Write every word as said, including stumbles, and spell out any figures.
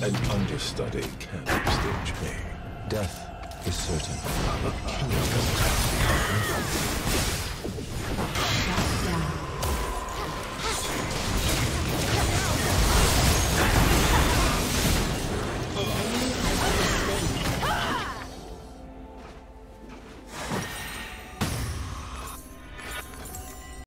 An understudy can't stage me. Death is certain. Shut down.